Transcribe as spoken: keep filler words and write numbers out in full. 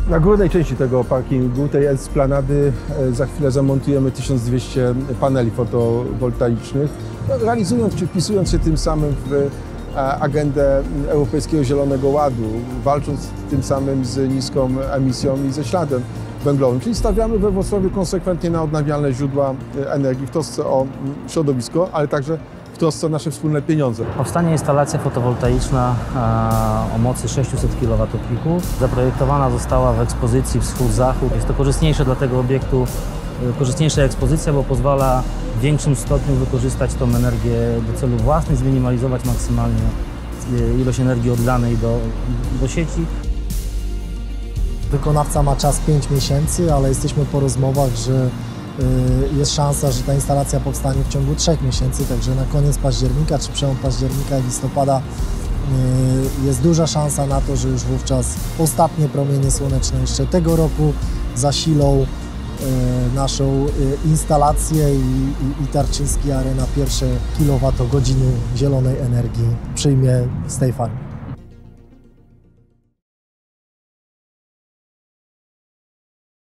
Na górnej części tego parkingu, tej esplanady, za chwilę zamontujemy tysiąc dwieście paneli fotowoltaicznych, realizując czy wpisując się tym samym w agendę Europejskiego Zielonego Ładu, walcząc tym samym z niską emisją i ze śladem węglowym. Czyli stawiamy we Wrocławiu konsekwentnie na odnawialne źródła energii w trosce o środowisko, ale także w trosce o nasze wspólne pieniądze. Powstanie instalacja fotowoltaiczna o mocy sześciuset kilowatopików. Zaprojektowana została w ekspozycji wschód-zachód. Jest to korzystniejsze dla tego obiektu, korzystniejsza ekspozycja, bo pozwala w większym stopniu wykorzystać tą energię do celów własnych, zminimalizować maksymalnie ilość energii oddanej do, do sieci. Wykonawca ma czas pięć miesięcy, ale jesteśmy po rozmowach, że jest szansa, że ta instalacja powstanie w ciągu trzech miesięcy, także na koniec października czy przełom października i listopada jest duża szansa na to, że już wówczas ostatnie promienie słoneczne jeszcze tego roku zasilą naszą instalację i, i, i Tarczyński Arena pierwsze kilowatogodziny zielonej energii przyjmie z tej farmy.